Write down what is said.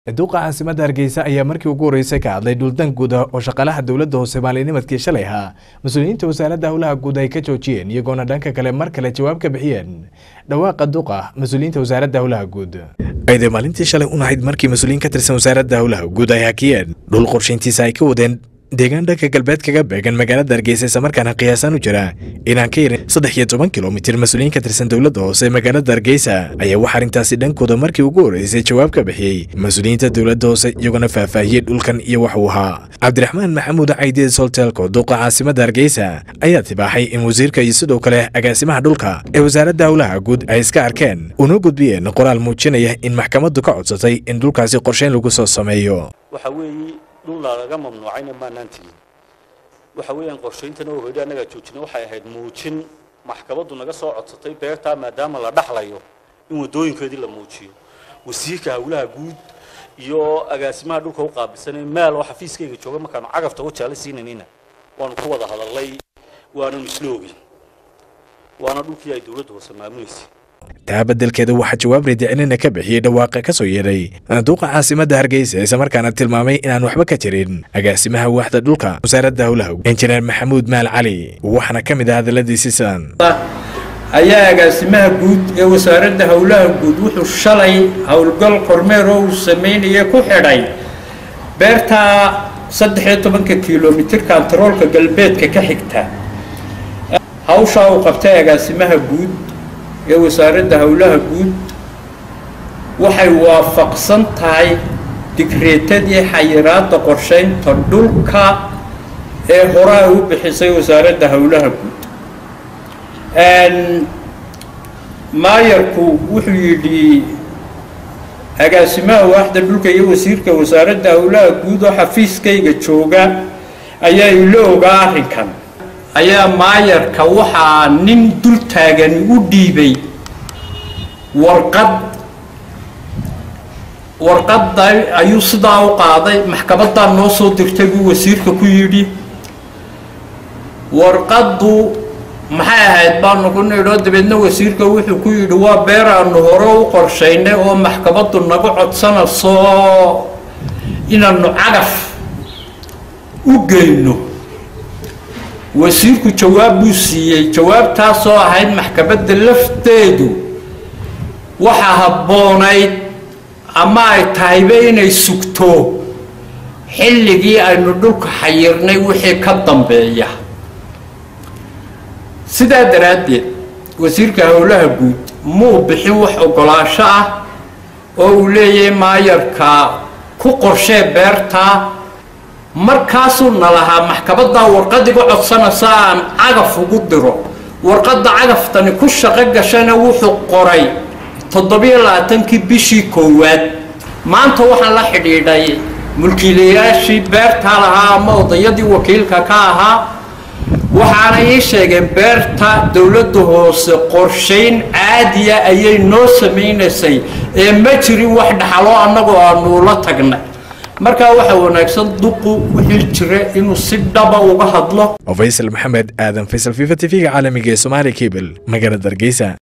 duqa caasimadda Hargeysa ayaa markii ugu horeysay ka hadlay dhuldan guud oo shaqaalaha dawladda hoose Soomaaliyeedkii shalay ahaa mas'uuliyiinta wasaaradda hawlaha guud ay ka joojiyeen iyagoona dhanka kale mar kale jawaab ka bixiyeen dhawaaqa duqa mas'uuliyiinta wasaaradda hawlaha guud ay maalintii shalay u nahayd markii mas'uuliyiin ka tirsan wasaaradda hawlaha guud ay hakiyeen dhul qorsheyntiisa ay ka wadeen deegaan dhanka galbeed kaga beegan magaalada Hargeysa isla markaana qiyaasan u jira inaan ka yarin 13 kiiloomitir mas'uuliyiin ka tirsan dawladda hoose magaalada Hargeysa ayaa waxa arintaasi dhankooda markii ugu horeysay jawaab ka bixiyay mas'uuliyiinta dawladda hoose iyaguna faahfaahiyay dhulkan iyo wax uu ahaa Cabdiraxmaan Maxamuud Caydiid Soltelko duqa caasimadda Hargeysa ayaa tibaaxay in wasiirka iyo sidoo kale agaasimaha dhulka ee wasaaradda hawlaha guud ay iska arkeen una gudbiyeen qoraal muujinaya in maxkamaddu ka codsatay in dhulkaasi qorsheyn lagu soo sameeyo دول laga mamnuucayna maanaantii waxa weeyaan qorsheyntan oo horeeyay anaga joojinay waxay ahayd muujin maxkamaddu naga soo codsatay beerta maadaama la dhaxlayo in wadooyinkeedii la muujiyo wasiirka hawlaha guud iyo agaasimaha dhulka u qaabilsanay meel waxa xafiiskayga jooga markaan cagafta u jaalisiinayna waan ku wada hadalay waana misloogi waana dhulkii ay dawladdu hoose maamuleysay taabadalkeeda waxa jawaab reedicina ka bixiyay dhawaaqa ka soo yeeray duqa caasimadda Hargeysa isla markaana tilmaamay inaan waxba ka jirin agaasimaha waaxda dhulka wasaaradda hawlaha injineer Maxamuud Maal Cali waxana kamid ah hadaladiisa san ayaa agaasimaha guud ee wasaaradda hawlaha guud wuxuu shalay hawlgal kormeer oo sameeyay ku xidhay beerta 13 kiiloomitir kantaroolka galbeedka ka xigta hawsha uu qabtay agaasimaha guud ee wasaaradda hawlaha guud waxay waafaqsan tahay digreetadii xayiraadda qorsheynta dhulka ee hore u bixisay wasaaradda hawlaha guud maayarku wuxuu yidhi agaasimaha waaxda dhulka iyo wasiirka wasaaradda hawlaha guud oo xafiiskayga jooga ayaa ilo ogaa arrinkan ayaa maayarka waxaa nin dul taagan u dhiibay warqad ayuu sidaa u qaaday maxkamadda noo soo dirtay buu wasiirka ku yidhi warqaddu maxay ahayd baanu ku nidho dabeedna wasiirka wuxuu ku yidhi waa beer aanu hore u qorshaynay oo maxkamaddu naga codsanayso inaanu cagaf u geyno wasiirku jawaab buu siiyay jawaabtaas oo ahayd maxkamadda lafteedu waxa habboonayd ama ay tahayba inay sugto xilligii aynu dhulka xayirnay wixii ka dambeeya sidaa daraaddeed wasiirka hawlaha guud muu bixin wax ogolaansho ah oo uu leeyahay maayarka ku qorshee beerta markaasuu nalahaa maxkamadda warqadiga codsanaysa aan cagaf ugu diro warqadda cagaftani ku shaqo gashana wuxuu qoray 27 bishii koowaad maanta waxaan la xidhiidhay mulkiilayaashii beerta lahaa ama odayadii wakiilka ka ahaa waxaana ii sheegeen beerta dawladda hoose qorsheyn caadiya ayay noo samaynaysay ee ma jirin wax dhaxalo annagoo aanu la tagnay marka waxa wanaagsan duqu wixii jira inuu si dhaba uga hadlo Faisal Maxamed Aadan Faisal FIFA TV caalamiga Soomaali Cable magaalada Hargeysa.